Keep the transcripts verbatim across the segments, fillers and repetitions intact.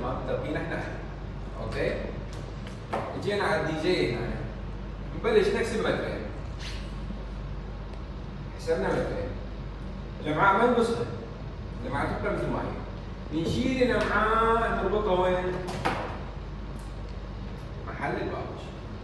ما متفقين احنا. اوكي؟ جينا على الدي جي هنا نبلش نحسب مترين. حسبنا مترين. الامعاء ما نقصها. الامعاء تبقى مثل ما هي. نشيل الامعاء نربطها وين؟ محل الباوتش.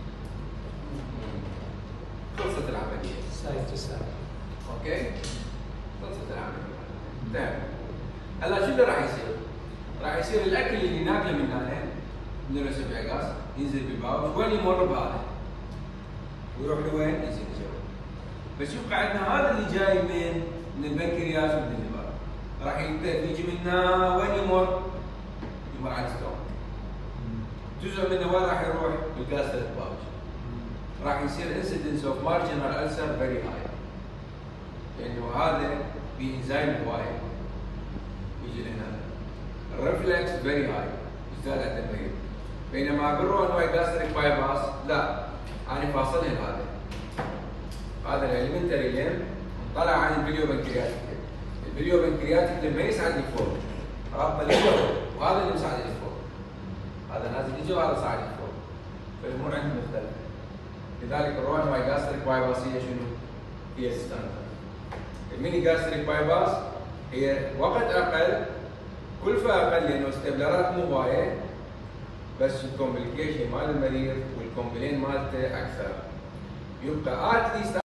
خلصت العملية. سايد تو سايد. اوكي؟ خلصت العملية. تمام. هلا شو اللي راح يصير؟ راح يصير الاكل اللي ناكله من هنا من الاسوفيغاس ينزل بالباوتش، وين يمر بهذا؟ ويروح لوين؟ ينزل الجو. بس يبقى عندنا هذا اللي جاي من من البنكرياس ومن الليفر. راح يجي منا وين يمر؟ يمر على الستومك. جزء منه وين راح يروح؟ بالجاستريك باوتش. راح يصير انسيدنس اوف مارجنال ألسر فيري هاي. لانه هذا في انزيم هوايه. يجي لهنا. الريفلكس فيري هاي. يزداد عند المريض. بينما بالرو انواع جاستريك باي باس لا. انا فاصلها هذا. هذا الاليمنتري لين طلع عن الفيديو بنكرياتيك. الفيديو بنكرياتيك اللي ما يساعد فوق. رابطه لفوق وهذا اللي مساعد فوق. هذا نازل يجي وهذا صاعد فوق. فالامور عندهم مختلفه. لذلك الرو انواع جاستريك باي باس هي شنو؟ هي الستاندرد. الميني جاستريك باي باس هي وقت اقل كلفه اقل لانه استبلارات مو هوايه بس الكومبليكيشن مال المريض والكومبلين مالته اكثر. يبقى اتليست